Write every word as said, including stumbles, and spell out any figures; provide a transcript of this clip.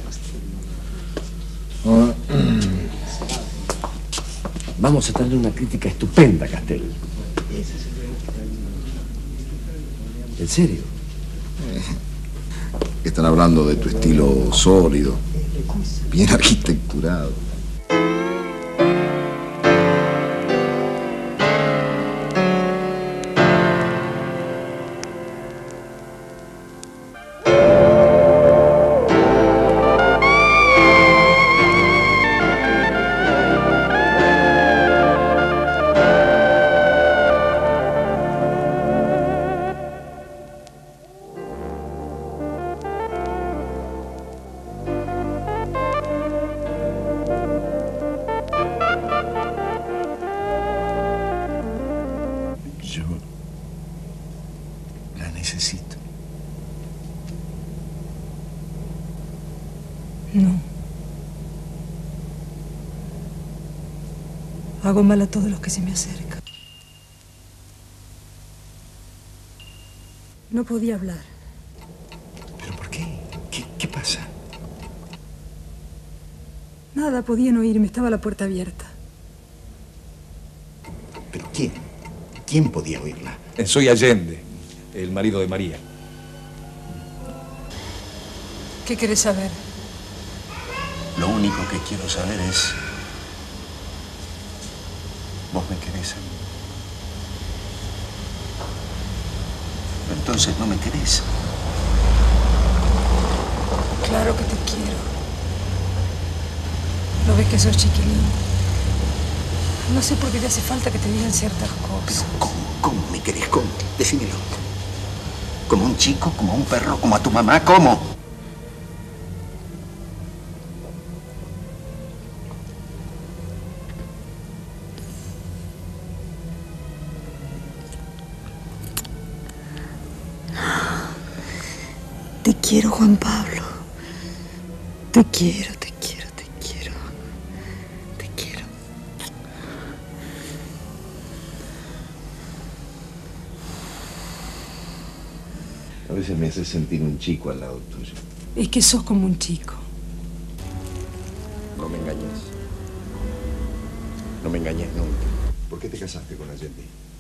Oh. Vamos a tener una crítica estupenda, Castel. ¿En serio? Están hablando de tu estilo sólido, bien arquitecturado. Yo la necesito. No. Hago mal a todos los que se me acercan. No podía hablar. ¿Pero por qué? ¿Qué, qué pasa? Nada, podían oírme. Estaba la puerta abierta. ¿Pero quién? ¿Quién podía oírla? Soy Allende, el marido de María. ¿Qué querés saber? Lo único que quiero saber es... ¿Vos me querés a mí? Entonces no me querés. Claro que te quiero. ¿No ves que sos chiquilín? No sé por qué te hace falta que te digan ciertas cosas. Pero ¿cómo? ¿Cómo me querés? ¿Cómo? Decímelo. ¿Como un chico? ¿Como un perro? ¿Como a tu mamá? ¿Cómo? Te quiero, Juan Pablo. Te quiero, te quiero, te quiero. Te quiero. A veces me hace sentir un chico al lado tuyo. Es que sos como un chico. No me engañes. No me engañes nunca. ¿Por qué te casaste con Allende?